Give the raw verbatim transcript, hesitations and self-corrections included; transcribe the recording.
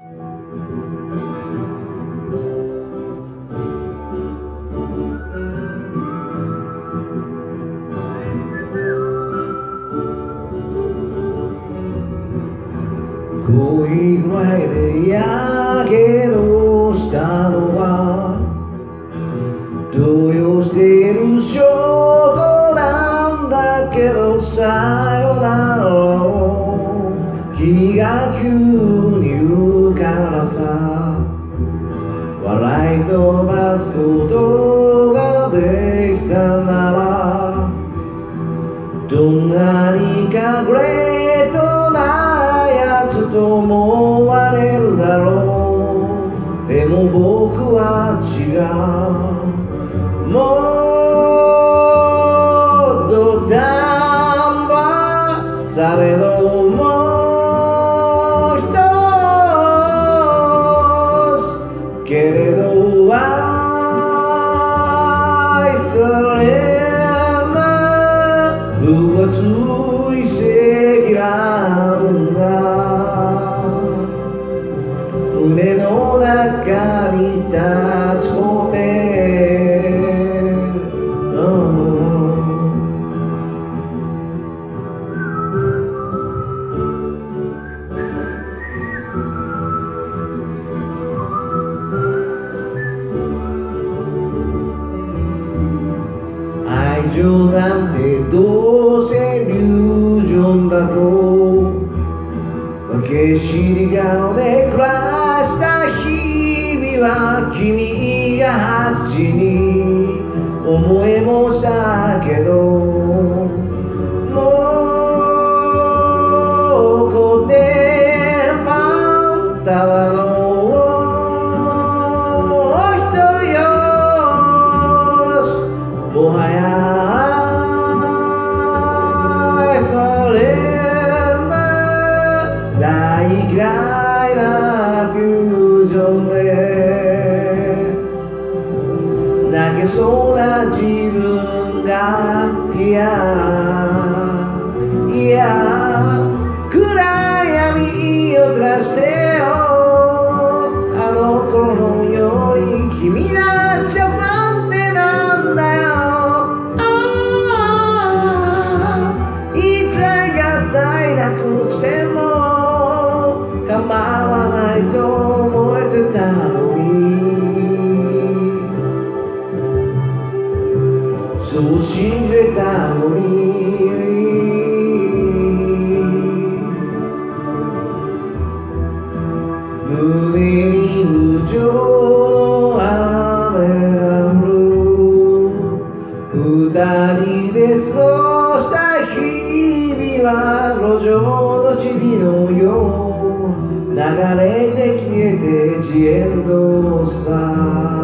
恋前でやけどしたのは動揺している証拠なんだけど、さよならを君が急に言うからさ、笑い飛ばすことができたなら、どんなにかグレートなやつと思われるだろう。でも僕は違う。もっと頑張されどもう一つけれど愛されない分厚い積乱が胸の中に立ち込め、愛情なんてどうせイリュージョンだと、分け知り顔で暮らした日々は君がハッチに思えもしたけど、もうこてんぱんただのもはや愛されない大嫌いなフュージョンで泣けそうな自分がいやいや暗闇を照らしてよ、あの頃のように君なっちゃ不安定なんだよ。なくしても構わないと思えてたのに、そう信じれたのに、胸に無情の雨が降る、二人で過ごした日々は路上の塵のよう流れて消えてジエンドさ。